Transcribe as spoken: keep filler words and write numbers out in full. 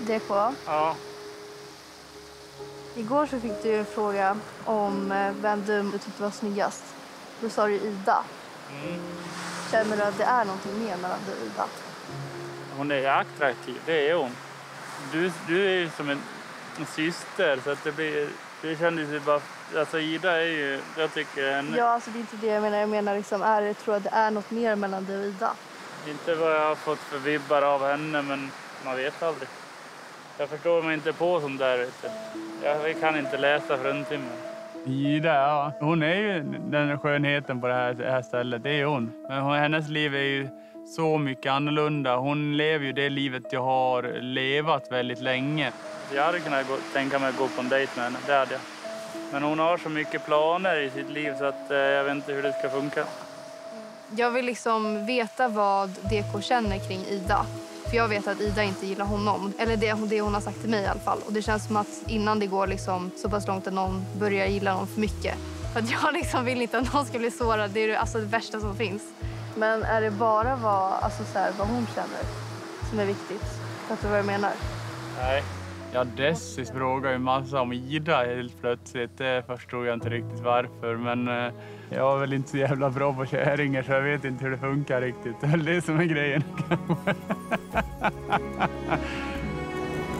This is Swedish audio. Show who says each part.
Speaker 1: D K?
Speaker 2: Ja.
Speaker 1: Igår så fick du en fråga om vem du tyckte var snyggast. Då sa du Ida.
Speaker 2: Mm.
Speaker 1: Känner du att det är någonting mer mellan dig och Ida?
Speaker 2: Hon är attraktiv, det är hon. Du, du är ju som en, en syster, så att det blir... Det kändes ju bara... Alltså Ida är ju... Jag tycker henne...
Speaker 1: Ja, alltså det är inte det jag menar. Jag menar liksom, är det, tror jag det är något mer mellan dig och Ida?
Speaker 2: Inte vad jag har fått för vibbar av henne, men man vet aldrig. Jag förstår mig inte på sånt där, vet du. Jag kan inte läsa fruntimmen. Ida, ja. Hon är ju den skönheten på det här, det här stället, det är hon. Men hon, hennes liv är ju så mycket annorlunda. Hon lever ju det livet jag har levat väldigt länge. Jag hade kunnat gå, tänka mig att gå på en dejt med henne, det hade jag. Men hon har så mycket planer i sitt liv så att eh, jag vet inte hur det ska funka.
Speaker 1: Jag vill liksom veta vad D K känner kring Ida. För jag vet att Ida inte gillar honom. Eller det, det hon har sagt till mig i alla fall. Och det känns som att innan det går liksom så pass långt att någon börjar gilla någon för mycket. För att jag liksom vill inte att någon ska bli sårad. Det är alltså det värsta som finns. Men är det bara vad, alltså så här, vad hon känner som är viktigt? Fattar du vad jag menar?
Speaker 2: Nej. Ja, Dessis frågar ju massa om Ida helt plötsligt. Det förstod jag inte riktigt varför. Men eh, jag är väl inte så jävla bra på käringar så jag vet inte hur det funkar riktigt. Det är det som är grejen.